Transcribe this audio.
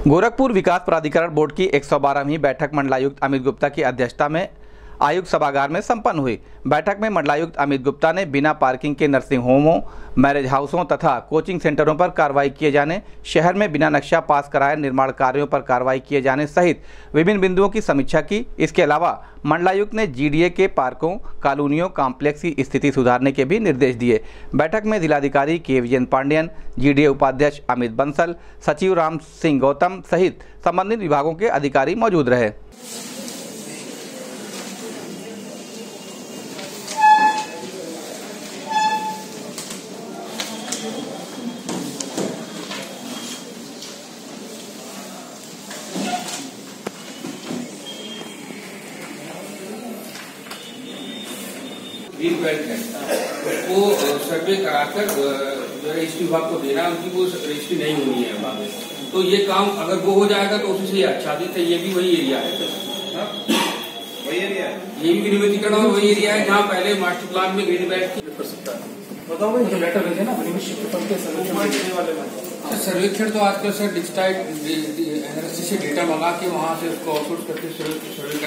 गोरखपुर विकास प्राधिकरण बोर्ड की 112वीं बैठक मंडलायुक्त अमित गुप्ता की अध्यक्षता में आयुक्त सभागार में संपन्न हुई। बैठक में मंडलायुक्त अमित गुप्ता ने बिना पार्किंग के नर्सिंग होमों, मैरिज हाउसों तथा कोचिंग सेंटरों पर कार्रवाई किए जाने, शहर में बिना नक्शा पास कराए निर्माण कार्यों पर कार्रवाई किए जाने सहित विभिन्न बिंदुओं की समीक्षा की। इसके अलावा मंडलायुक्त ने जीडीए के पार्कों, कॉलोनियों, कॉम्प्लेक्स की स्थिति सुधारने के भी निर्देश दिए। बैठक में जिलाधिकारी के विजय पांडेयन, जीडीए उपाध्यक्ष अमित बंसल, सचिव राम सिंह गौतम सहित संबंधित विभागों के अधिकारी मौजूद रहे। ग्रीन बेल्ट है वो सर्वे कराकर रजिस्ट्री विभाग को देना, उनकी वो रजिस्ट्री नहीं होनी है वहाँ में। तो ये काम अगर वो हो जाएगा तो उसी से आच्छादित है। ये भी वही एरिया है, वही एरिया है, ये भी निवेदीकरण और वही एरिया है जहाँ पहले मास्टर प्लान में ग्रीन बेल्ट कर सकता है। बताओ भाई, जो लेटर भेजे ना सर्वेक्षण तो आजकल सर डिजिटाइज एनआरसी से डेटा मंगा के वहाँ से उसको आउटसोर्स करके सर्वे